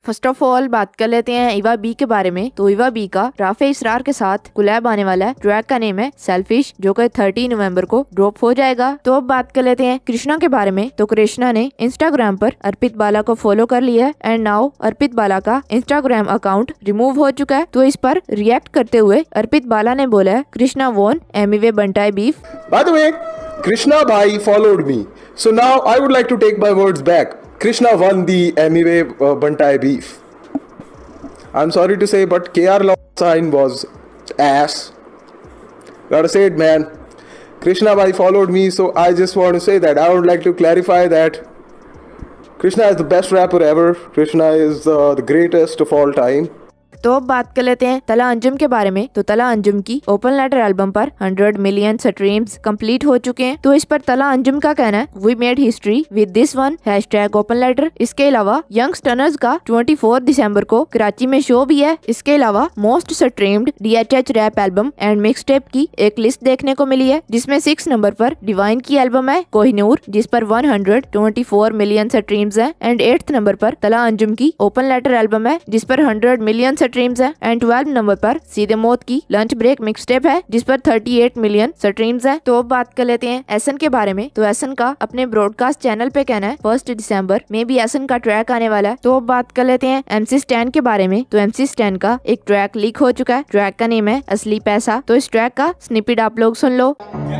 First of all बात कर लेते हैं ईवा बी के बारे में। तो ईवा बी का राफे इसरार के साथ कोलैब आने वाला है। ट्रैक का नेम है सेल्फिश, जो कि 30 नवंबर को ड्रॉप हो जाएगा। तो अब बात कर लेते हैं कृष्णा के बारे में। तो कृष्णा ने इंस्टाग्राम पर अर्पित बाला को फॉलो कर लिया है एंड नाउ अर्पित बाला का इंस्टाग्राम अकाउंट रिमूव हो चुका है। तो इस पर रिएक्ट करते हुए अर्पित बाला ने बोला है Krishna won Emiway Bantai beef. By the way, Krishna bhai followed me. So now I would like to take my words back. Krishna won the Amiwe Bantai beef. I'm sorry to say, but KR Law sign was ass. Gotta say it, man. Krishna bhai followed me, so I just want to say that. I would like to clarify that Krishna is the best rapper ever. Krishna is the greatest of all time. तो अब बात कर लेते हैं तला अंजुम के बारे में। तो तला अंजुम की ओपन लेटर एल्बम पर 100 मिलियन स्ट्रीम्स कंप्लीट हो चुके हैं। तो इस पर तला अंजुम का कहना है we made history with this one #open letter. इसके अलावा यंग स्टनर्स का 24 दिसंबर को कराची में शो भी है। इसके अलावा most streamed DHH rap album and mixtape की एक लिस्ट देखने को मिली है, जिसमें 6 नंबर पर डिवाइन की एल्बम है कोहिनूर, जिस पर 124 मिलियन स्ट्रीम्स है। एंड 8th नंबर पर तला अंजुम की ओपन लेटर एल्बम है, जिस पर 100 मिलियन स्ट्रीम्स है। एंड 12 नंबर पर सीधे मौत की लंच ब्रेक मिक्स टेप है, जिस पर 38 मिलियन स्ट्रीम्स है। तो अब बात कर लेते हैं एसन के बारे में। तो एसन का अपने ब्रॉडकास्ट चैनल पे कहना है 1 दिसंबर में भी एसन का ट्रैक आने वाला है। तो अब बात कर लेते हैं MC स्टैन के बारे में। तो MC स्टैन का एक ट्रैक लीक हो चुका है। ट्रैक का नेम है असली पैसा। तो इस ट्रैक का स्निपेट आप लोग सुन लो।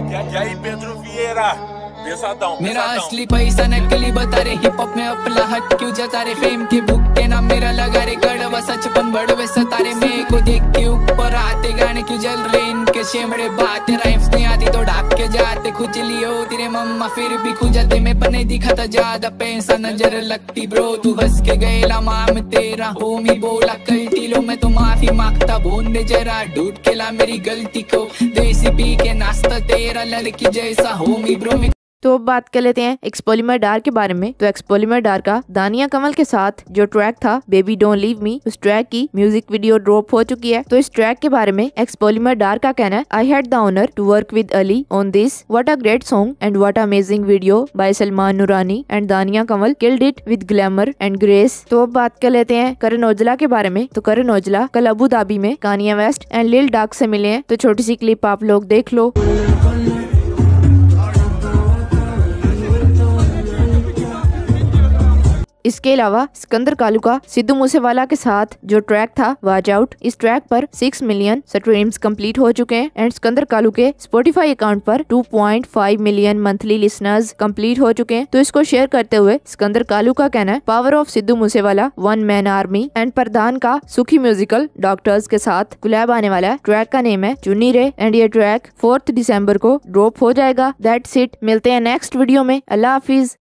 मेरा असली पैसा नकली बता रे, हिप हॉप में अपना हट क्यों जता रे, फेम के बुक के नाम मेरा लगा रे, गड़वा सचपन बड़वे सतारे, मेरे को देख के ऊपर आते गाने क्यों जल रहे, इनके शेमड़े बातें राइम्स नहीं आती तो ढाक के जाते, खुजली हो तेरे मम्मा फिर भी खुजाते, मैं बने दिखाता ज्यादा पैसा नजर लगती ब्रो, तू हंस के गएला माम तेरा होमी बोला कल्टी लो, मैं तो माफी मांगता भून दे जरा, ढूंढ के ला मेरी गलती को, देसी पी के नाश्ता तेरा लड़की जैसा होमी ब्रो। तो अब बात कर लेते हैं एक्सपोलिमर डार के बारे में। तो एक्सपोलिमर डार का दानिया कमल के साथ जो ट्रैक था बेबी डोंट लीव मी, उस ट्रैक की म्यूजिक वीडियो ड्रॉप हो चुकी है। तो इस ट्रैक के बारे में एक्सपोलिमर डार का कहना है I had the honour to work with Ali on this, what a great song and what amazing video by Salman Noorani and Dania Kamal killed it with glamour and grace. तो अब बात कर लेते हैं करण औजला के बारे में। तो करण औजला कल अबू धाबी में Kanye West and Lil Durk से मिले हैं। तो छोटी सी क्लिप आप लोग देख लो। इसके अलावा सिकंदर कालू का सिद्धू मूसेवाला के साथ जो ट्रैक था वाच आउट, इस ट्रैक पर 6 मिलियन स्ट्रीम्स कंप्लीट हो चुके हैं। एंड सिकंदर कालू के स्पॉटिफाई अकाउंट पर 2.5 मिलियन मंथली लिसनर्स कंप्लीट हो चुके हैं। तो इसको शेयर करते हुए सिकंदर कालू का कहना है power of Sidhu Moosewala one man army and Pradhan का सुखी म्यूजिकल डॉक्टर्स के साथ कोलैब आने वाला है। ट्रैक का नेम है चुन्नी रे एंड ये ट्रैक 4 दिसंबर को ड्रॉप हो जाएगा। दैट्स इट, मिलते हैं नेक्स्ट वीडियो में। अल्लाह हाफिज।